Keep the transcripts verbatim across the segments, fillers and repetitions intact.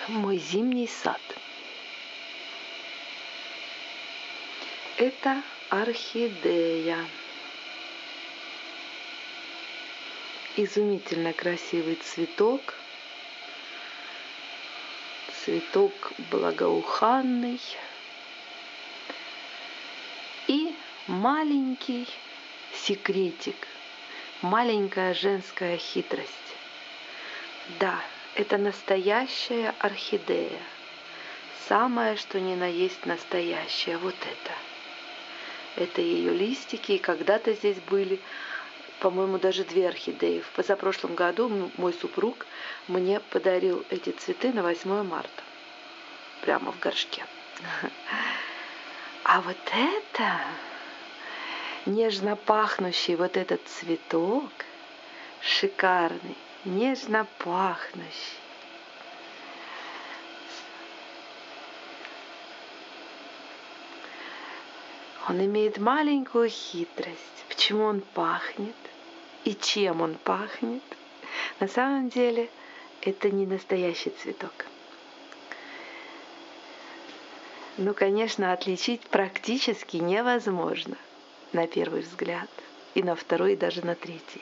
мой зимний сад. Это орхидея. Изумительно красивый цветок. Цветок благоуханный. И маленький секретик. Маленькая женская хитрость. Да, это настоящая орхидея. Самое, что ни на есть настоящее. Вот это. Это ее листики. И когда-то здесь были, по-моему, даже две орхидеи. В позапрошлом году мой супруг мне подарил эти цветы на восьмое марта. Прямо в горшке. А вот это, нежно пахнущий вот этот цветок, шикарный, нежно пахнущий. Он имеет маленькую хитрость. Почему он пахнет и чем он пахнет? На самом деле это не настоящий цветок. Ну, конечно, отличить практически невозможно на первый взгляд, и на второй, и даже на третий.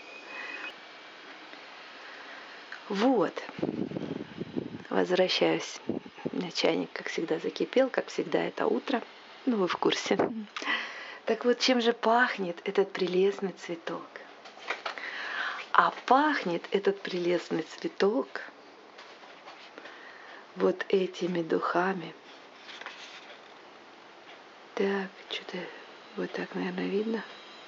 Вот. Возвращаюсь. Чайник, как всегда, закипел, как всегда, это утро. Ну, вы в курсе. Так вот, чем же пахнет этот прелестный цветок? А пахнет этот прелестный цветок вот этими духами. Так, что-то вот так, наверное, видно.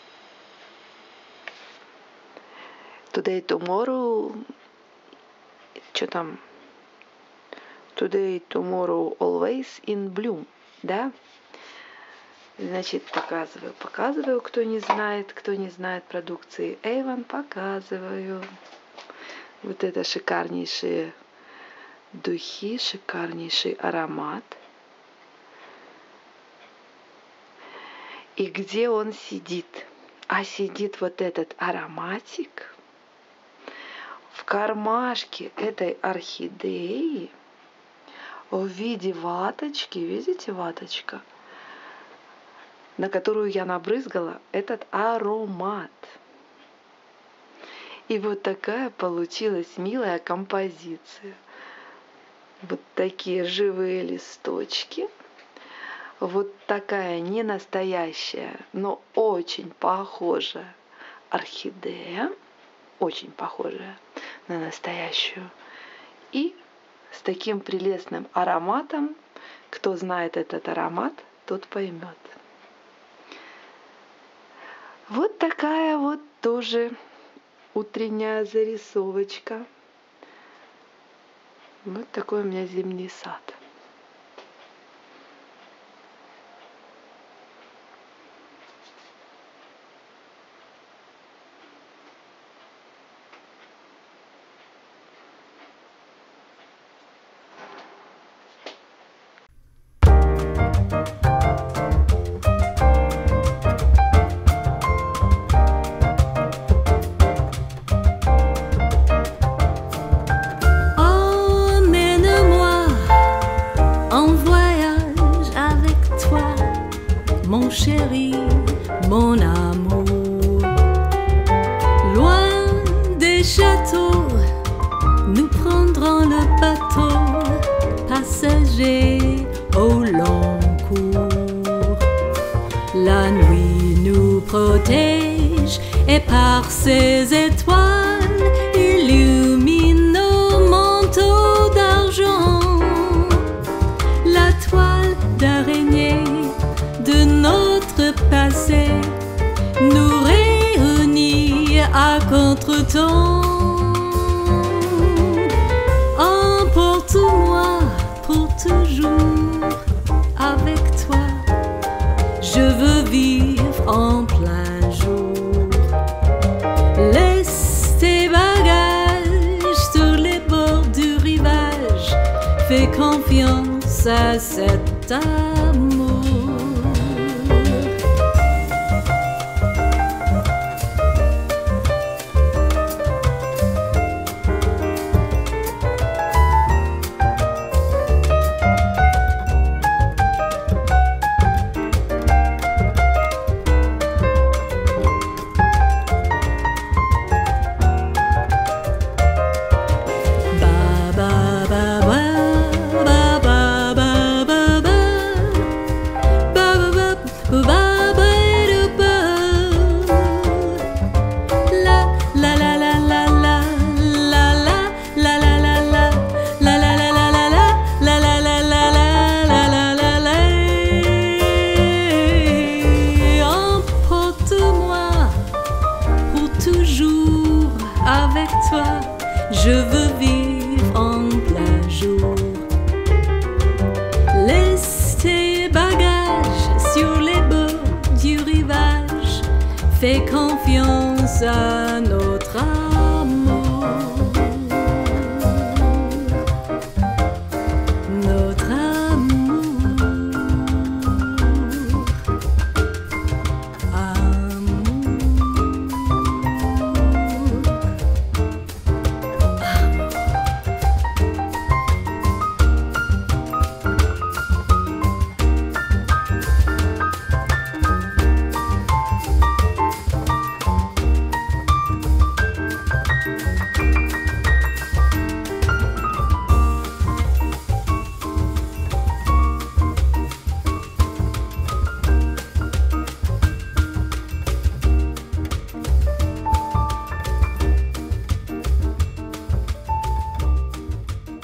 Today, tomorrow, что там? Today, tomorrow, always in bloom, да? Значит, показываю, показываю, кто не знает, кто не знает продукции Avon, показываю. Вот это шикарнейшие духи, шикарнейший аромат. И где он сидит? А сидит вот этот ароматик в кармашке этой орхидеи в виде ваточки. Видите, ваточка, на которую я набрызгала этот аромат. И вот такая получилась милая композиция. Вот такие живые листочки. Вот такая не настоящая, но очень похожая орхидея. Очень похожая на настоящую. И с таким прелестным ароматом. Кто знает этот аромат, тот поймет. Вот такая вот тоже утренняя зарисовочка. Вот такой у меня зимний сад. Mon chéri, mon amour, loin des châteaux, nous prendrons le bateau passager au long cours. La nuit nous protège et par ses étoiles illumine nos manteaux d'argent. La toile d'araignée de notre passé nous réunit à contretemps. Emporte-moi pour toujours avec toi, je veux vivre en plein jour. Laisse tes bagages sur les bords du rivage, fais confiance à cet amour. je veux vivre en plein jour. Laisse tes bagages sur les bords du rivage, fais confiance à notre âge.